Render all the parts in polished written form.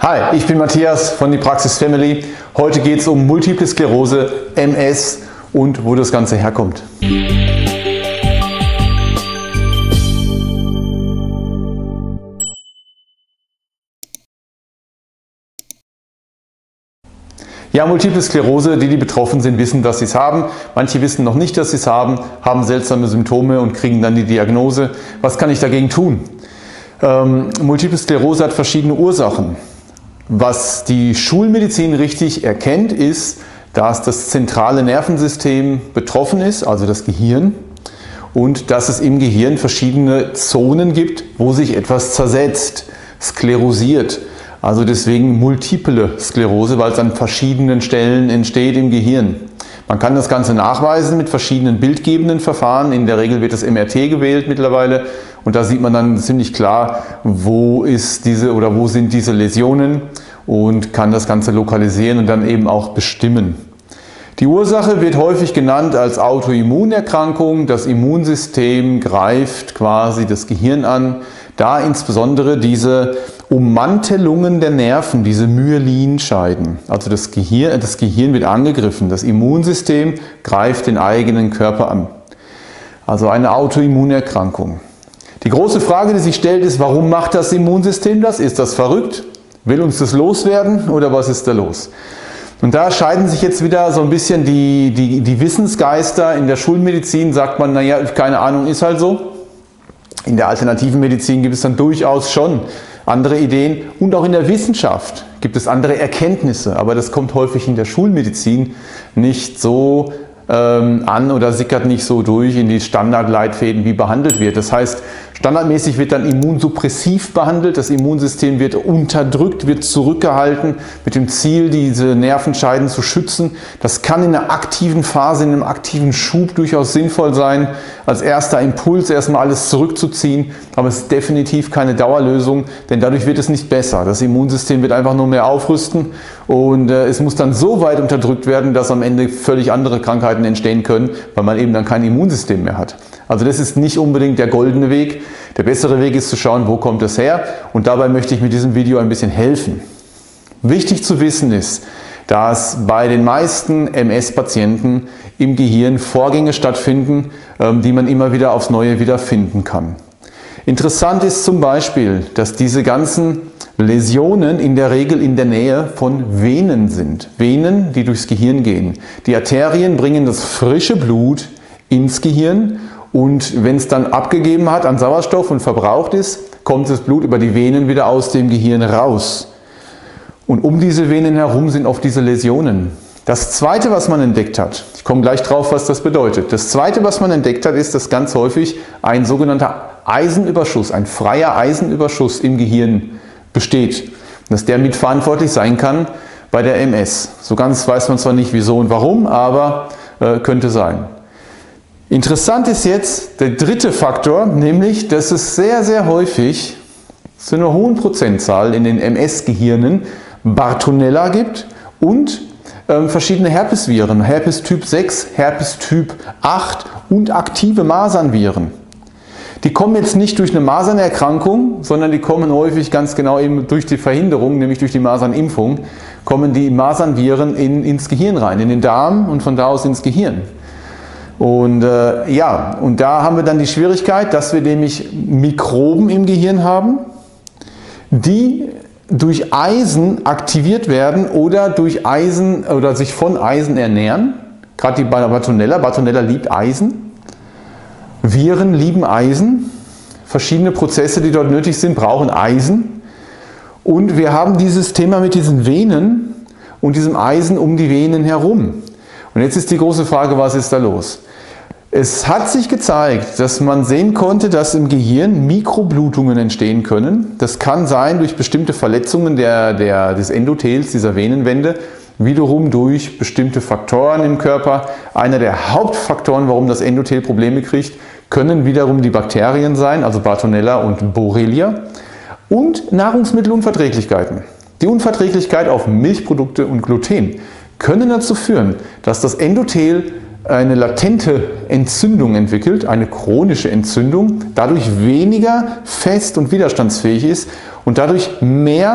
Hi, ich bin Matthias von die Praxis Family. Heute geht es um Multiple Sklerose, MS und wo das Ganze herkommt. Ja, Multiple Sklerose, die betroffen sind, wissen, dass sie es haben. Manche wissen noch nicht, dass sie es haben seltsame Symptome und kriegen dann die Diagnose. Was kann ich dagegen tun? Multiple Sklerose hat verschiedene Ursachen. Was die Schulmedizin richtig erkennt, ist, dass das zentrale Nervensystem betroffen ist, also das Gehirn, und dass es im Gehirn verschiedene Zonen gibt, wo sich etwas zersetzt, sklerosiert. Also deswegen Multiple Sklerose, weil es an verschiedenen Stellen entsteht im Gehirn. Man kann das Ganze nachweisen mit verschiedenen bildgebenden Verfahren. In der Regel wird das MRT gewählt mittlerweile und da sieht man dann ziemlich klar, wo sind diese Läsionen und kann das Ganze lokalisieren und dann eben auch bestimmen. Die Ursache wird häufig genannt als Autoimmunerkrankung. Das Immunsystem greift quasi das Gehirn an, da insbesondere diese Ummantelungen der Nerven, diese Myelinscheiden. Also das Gehirn wird angegriffen, das Immunsystem greift den eigenen Körper an. Also eine Autoimmunerkrankung. Die große Frage, die sich stellt, ist, warum macht das Immunsystem das? Ist das verrückt? Will uns das loswerden oder was ist da los? Und da scheiden sich jetzt wieder so ein bisschen die Wissensgeister. In der Schulmedizin sagt man, naja, keine Ahnung, ist halt so. In der alternativen Medizin gibt es dann durchaus schon andere Ideen und auch in der Wissenschaft gibt es andere Erkenntnisse, aber das kommt häufig in der Schulmedizin nicht so an oder sickert nicht so durch in die Standardleitfäden, wie behandelt wird. Das heißt, standardmäßig wird dann immunsuppressiv behandelt, das Immunsystem wird unterdrückt, wird zurückgehalten mit dem Ziel, diese Nervenscheiden zu schützen. Das kann in einer aktiven Phase, in einem aktiven Schub durchaus sinnvoll sein, als erster Impuls erstmal alles zurückzuziehen, aber es ist definitiv keine Dauerlösung, denn dadurch wird es nicht besser. Das Immunsystem wird einfach nur mehr aufrüsten und es muss dann so weit unterdrückt werden, dass am Ende völlig andere Krankheiten entstehen können, weil man eben dann kein Immunsystem mehr hat. Also das ist nicht unbedingt der goldene Weg. Der bessere Weg ist zu schauen, wo kommt das her, und dabei möchte ich mit diesem Video ein bisschen helfen. Wichtig zu wissen ist, dass bei den meisten MS-Patienten im Gehirn Vorgänge stattfinden, die man immer wieder aufs Neue wiederfinden kann. Interessant ist zum Beispiel, dass diese ganzen Läsionen in der Regel in der Nähe von Venen sind. Venen, die durchs Gehirn gehen. Die Arterien bringen das frische Blut ins Gehirn und wenn es dann abgegeben hat an Sauerstoff und verbraucht ist, kommt das Blut über die Venen wieder aus dem Gehirn raus. Und um diese Venen herum sind oft diese Läsionen. Das Zweite, was man entdeckt hat, ich komme gleich drauf, was das bedeutet. Das Zweite, was man entdeckt hat, ist, dass ganz häufig ein sogenannter Eisenüberschuss, ein freier Eisenüberschuss im Gehirn besteht. Dass der mitverantwortlich sein kann bei der MS. So ganz weiß man zwar nicht wieso und warum, aber könnte sein. Interessant ist jetzt der dritte Faktor, nämlich, dass es sehr, sehr häufig zu einer hohen Prozentzahl in den MS-Gehirnen Bartonella gibt und verschiedene Herpesviren, Herpes Typ 6, Herpes Typ 8 und aktive Masernviren. Die kommen jetzt nicht durch eine Masernerkrankung, sondern die kommen häufig ganz genau eben durch die Verhinderung, nämlich durch die Masernimpfung, kommen die Masernviren ins Gehirn rein, in den Darm und von da aus ins Gehirn. Und und da haben wir dann die Schwierigkeit, dass wir nämlich Mikroben im Gehirn haben, die durch Eisen aktiviert werden oder durch Eisen oder sich von Eisen ernähren. Gerade die Bartonella. Bartonella liebt Eisen. Viren lieben Eisen. Verschiedene Prozesse, die dort nötig sind, brauchen Eisen. Und wir haben dieses Thema mit diesen Venen und diesem Eisen um die Venen herum. Und jetzt ist die große Frage, was ist da los? Es hat sich gezeigt, dass man sehen konnte, dass im Gehirn Mikroblutungen entstehen können. Das kann sein durch bestimmte Verletzungen des Endothels, dieser Venenwände, wiederum durch bestimmte Faktoren im Körper. Einer der Hauptfaktoren, warum das Endothel Probleme kriegt, können wiederum die Bakterien sein, also Bartonella und Borrelia, und Nahrungsmittelunverträglichkeiten. Die Unverträglichkeit auf Milchprodukte und Gluten können dazu führen, dass das Endothel eine latente Entzündung entwickelt, eine chronische Entzündung, dadurch weniger fest und widerstandsfähig ist und dadurch mehr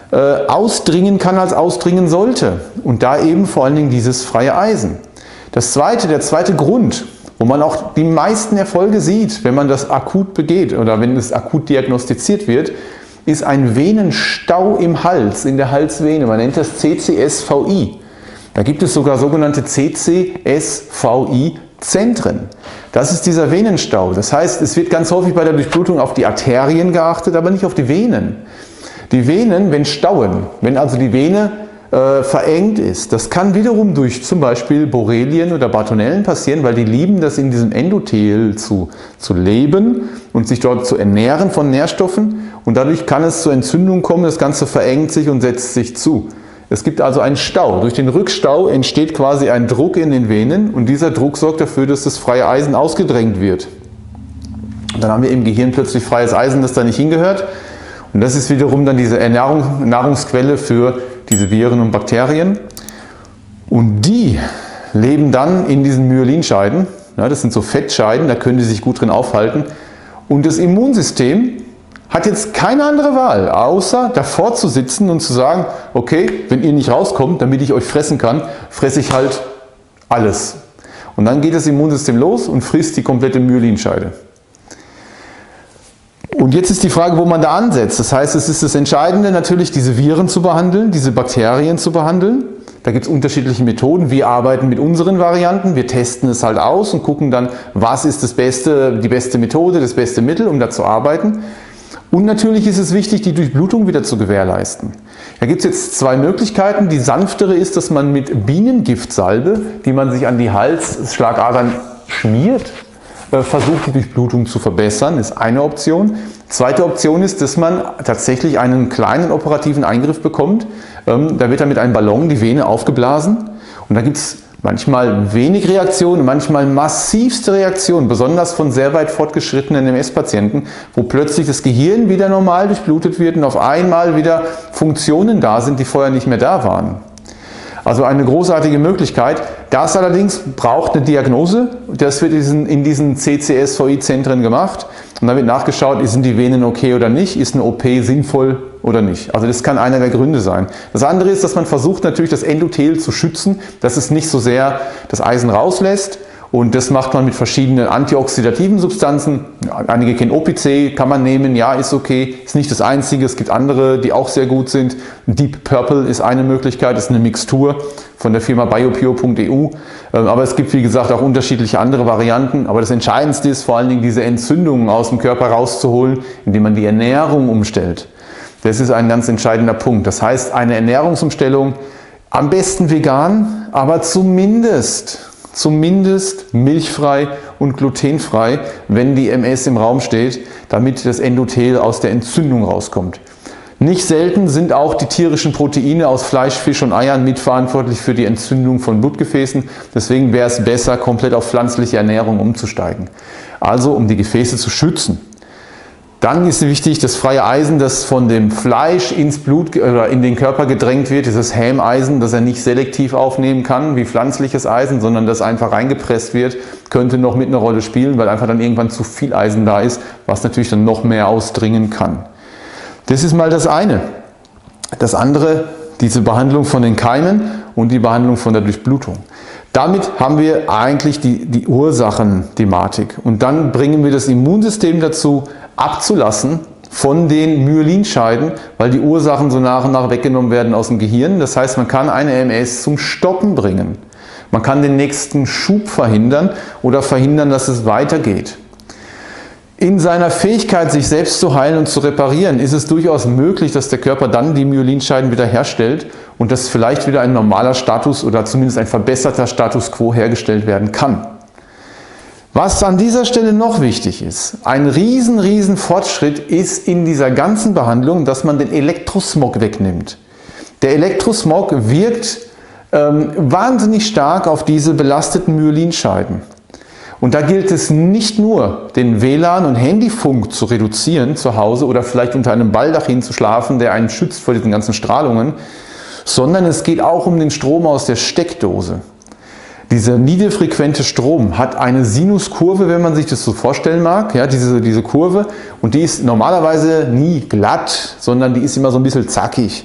ausdringen kann, als ausdringen sollte. Und da eben vor allen Dingen dieses freie Eisen. Der zweite Grund, wo man auch die meisten Erfolge sieht, wenn man das akut begeht oder wenn es akut diagnostiziert wird, ist ein Venenstau im Hals, in der Halsvene. Man nennt das CCSVI. Da gibt es sogar sogenannte CCSVI-Zentren. Das ist dieser Venenstau. Das heißt, es wird ganz häufig bei der Durchblutung auf die Arterien geachtet, aber nicht auf die Venen. Die Venen, wenn stauen, wenn also die Vene verengt ist, das kann wiederum durch zum Beispiel Borrelien oder Bartonellen passieren, weil die lieben das in diesem Endothel zu leben und sich dort zu ernähren von Nährstoffen und dadurch kann es zur Entzündung kommen, das Ganze verengt sich und setzt sich zu. Es gibt also einen Stau. Durch den Rückstau entsteht quasi ein Druck in den Venen und dieser Druck sorgt dafür, dass das freie Eisen ausgedrängt wird. Und dann haben wir im Gehirn plötzlich freies Eisen, das da nicht hingehört. Und das ist wiederum dann diese Nahrungsquelle für diese Viren und Bakterien. Und die leben dann in diesen Myelinscheiden. Ja, das sind so Fettscheiden, da können die sich gut drin aufhalten. Und das Immunsystem hat jetzt keine andere Wahl, außer davor zu sitzen und zu sagen, okay, wenn ihr nicht rauskommt, damit ich euch fressen kann, fresse ich halt alles. Und dann geht das Immunsystem los und frisst die komplette Myelinscheide. Und jetzt ist die Frage, wo man da ansetzt. Das heißt, es ist das Entscheidende natürlich, diese Viren zu behandeln, diese Bakterien zu behandeln. Da gibt es unterschiedliche Methoden. Wir arbeiten mit unseren Varianten, wir testen es halt aus und gucken dann, was ist die beste Methode, das beste Mittel, um da zu arbeiten. Und natürlich ist es wichtig, die Durchblutung wieder zu gewährleisten. Da gibt es jetzt zwei Möglichkeiten. Die sanftere ist, dass man mit Bienengiftsalbe, die man sich an die Halsschlagadern schmiert, versucht, die Durchblutung zu verbessern, ist eine Option. Zweite Option ist, dass man tatsächlich einen kleinen operativen Eingriff bekommt. Da wird dann mit einem Ballon die Vene aufgeblasen und da gibt es manchmal wenig Reaktionen, manchmal massivste Reaktionen, besonders von sehr weit fortgeschrittenen MS-Patienten, wo plötzlich das Gehirn wieder normal durchblutet wird und auf einmal wieder Funktionen da sind, die vorher nicht mehr da waren. Also eine großartige Möglichkeit. Das allerdings braucht eine Diagnose. Das wird in diesen CCSVI-Zentren gemacht. Und dann wird nachgeschaut, sind die Venen okay oder nicht, ist eine OP sinnvoll oder nicht. Also das kann einer der Gründe sein. Das andere ist, dass man versucht natürlich das Endothel zu schützen, dass es nicht so sehr das Eisen rauslässt. Und das macht man mit verschiedenen antioxidativen Substanzen. Einige kennen OPC, kann man nehmen, ja, ist okay, ist nicht das einzige, es gibt andere, die auch sehr gut sind. Deep Purple ist eine Möglichkeit, ist eine Mixtur von der Firma biopure.eu. Aber es gibt, wie gesagt, auch unterschiedliche andere Varianten. Aber das Entscheidendste ist vor allen Dingen, diese Entzündungen aus dem Körper rauszuholen, indem man die Ernährung umstellt. Das ist ein ganz entscheidender Punkt. Das heißt, eine Ernährungsumstellung, am besten vegan, aber zumindest milchfrei und glutenfrei, wenn die MS im Raum steht, damit das Endothel aus der Entzündung rauskommt. Nicht selten sind auch die tierischen Proteine aus Fleisch, Fisch und Eiern mitverantwortlich für die Entzündung von Blutgefäßen. Deswegen wäre es besser, komplett auf pflanzliche Ernährung umzusteigen. Also um die Gefäße zu schützen. Dann ist wichtig, das freie Eisen, das von dem Fleisch ins Blut oder in den Körper gedrängt wird, dieses Hämeisen, das er nicht selektiv aufnehmen kann wie pflanzliches Eisen, sondern das einfach reingepresst wird, könnte noch mit einer Rolle spielen, weil einfach dann irgendwann zu viel Eisen da ist, was natürlich dann noch mehr ausdringen kann. Das ist mal das eine. Das andere, diese Behandlung von den Keimen und die Behandlung von der Durchblutung. Damit haben wir eigentlich die Ursachenthematik und dann bringen wir das Immunsystem dazu, abzulassen von den Myelinscheiden, weil die Ursachen so nach und nach weggenommen werden aus dem Gehirn. Das heißt, man kann eine MS zum Stoppen bringen. Man kann den nächsten Schub verhindern oder verhindern, dass es weitergeht. In seiner Fähigkeit, sich selbst zu heilen und zu reparieren, ist es durchaus möglich, dass der Körper dann die Myelinscheiden wieder herstellt und dass vielleicht wieder ein normaler Status oder zumindest ein verbesserter Status quo hergestellt werden kann. Was an dieser Stelle noch wichtig ist, ein riesen Fortschritt ist in dieser ganzen Behandlung, dass man den Elektrosmog wegnimmt. Der Elektrosmog wirkt wahnsinnig stark auf diese belasteten Myelinscheiden. Und da gilt es nicht nur, den WLAN- und Handyfunk zu reduzieren zu Hause oder vielleicht unter einem Baldachin zu schlafen, der einen schützt vor diesen ganzen Strahlungen, sondern es geht auch um den Strom aus der Steckdose. Dieser niederfrequente Strom hat eine Sinuskurve, wenn man sich das so vorstellen mag, ja, diese Kurve, und die ist normalerweise nie glatt, sondern die ist immer so ein bisschen zackig.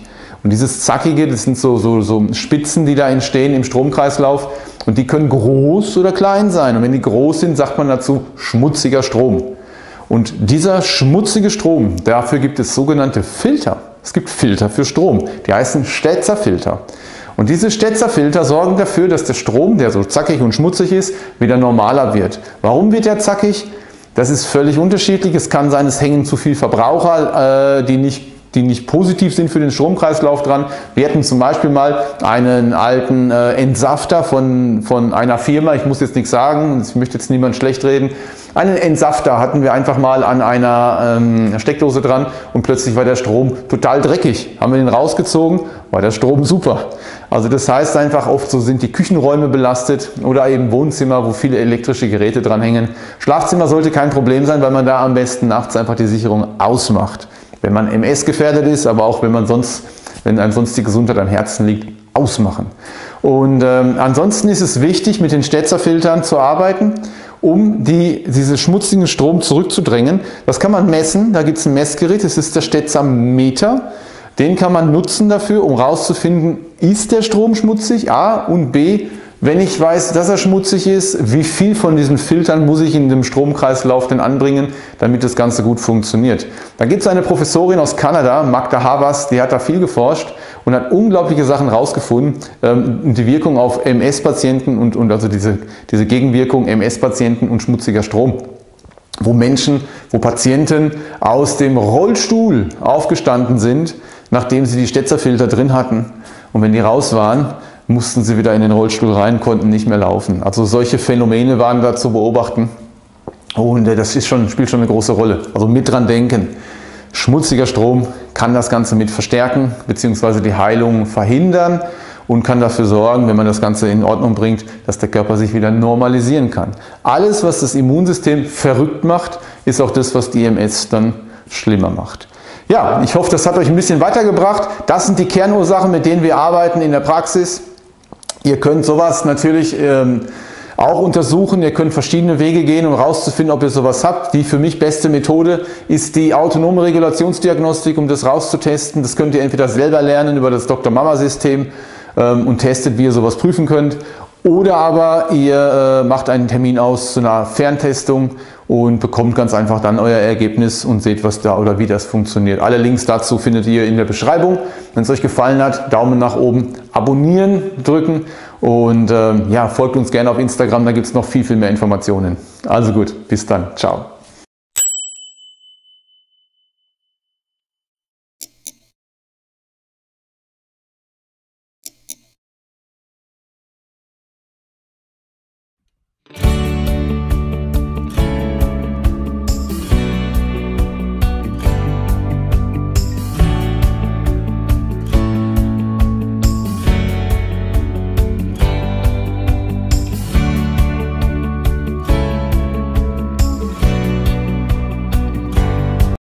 Und dieses Zackige, das sind so Spitzen, die da entstehen im Stromkreislauf und die können groß oder klein sein. Und wenn die groß sind, sagt man dazu schmutziger Strom. Und dieser schmutzige Strom, dafür gibt es sogenannte Filter. Es gibt Filter für Strom, die heißen Stetzer-Filter. Und diese Stetzer-Filter sorgen dafür, dass der Strom, der so zackig und schmutzig ist, wieder normaler wird. Warum wird er zackig? Das ist völlig unterschiedlich. Es kann sein, es hängen zu viele Verbraucher, die nicht positiv sind für den Stromkreislauf dran. Wir hatten zum Beispiel mal einen alten Entsafter von einer Firma, ich muss jetzt nichts sagen, ich möchte jetzt niemand schlecht reden. Einen Entsafter hatten wir einfach mal an einer Steckdose dran und plötzlich war der Strom total dreckig. Haben wir den rausgezogen, war der Strom super. Also das heißt einfach, oft so sind die Küchenräume belastet oder eben Wohnzimmer, wo viele elektrische Geräte dran hängen. Schlafzimmer sollte kein Problem sein, weil man da am besten nachts einfach die Sicherung ausmacht. Wenn man MS gefährdet ist, aber auch wenn einem sonst die Gesundheit am Herzen liegt, ausmachen. Und ansonsten ist es wichtig, mit den Stetzer-Filtern zu arbeiten, um diesen schmutzigen Strom zurückzudrängen. Das kann man messen, da gibt es ein Messgerät, das ist der Stetzer-Meter. Den kann man nutzen dafür, um herauszufinden, ist der Strom schmutzig, A, und B, wenn ich weiß, dass er schmutzig ist, wie viel von diesen Filtern muss ich in dem Stromkreislauf denn anbringen, damit das Ganze gut funktioniert. Da gibt es eine Professorin aus Kanada, Magda Havas, die hat da viel geforscht und hat unglaubliche Sachen rausgefunden, die Wirkung auf MS-Patienten und also diese Gegenwirkung MS-Patienten und schmutziger Strom. Wo Patienten aus dem Rollstuhl aufgestanden sind, nachdem sie die Stetzer-Filter drin hatten. Und wenn die raus waren, mussten sie wieder in den Rollstuhl rein, konnten nicht mehr laufen. Also solche Phänomene waren da zu beobachten und das spielt schon eine große Rolle. Also mit dran denken. Schmutziger Strom kann das Ganze mit verstärken bzw. die Heilung verhindern und kann dafür sorgen, wenn man das Ganze in Ordnung bringt, dass der Körper sich wieder normalisieren kann. Alles, was das Immunsystem verrückt macht, ist auch das, was die MS dann schlimmer macht. Ja, ich hoffe, das hat euch ein bisschen weitergebracht. Das sind die Kernursachen, mit denen wir arbeiten in der Praxis. Ihr könnt sowas natürlich auch untersuchen. Ihr könnt verschiedene Wege gehen, um herauszufinden, ob ihr sowas habt. Die für mich beste Methode ist die autonome Regulationsdiagnostik, um das rauszutesten. Das könnt ihr entweder selber lernen über das Dr. Mama-System und testet, wie ihr sowas prüfen könnt. Oder aber ihr macht einen Termin aus zu einer Ferntestung und bekommt ganz einfach dann euer Ergebnis und seht, was da oder wie das funktioniert. Alle Links dazu findet ihr in der Beschreibung. Wenn es euch gefallen hat, Daumen nach oben, abonnieren drücken und ja, folgt uns gerne auf Instagram, da gibt es noch viel mehr Informationen. Also gut, bis dann, ciao.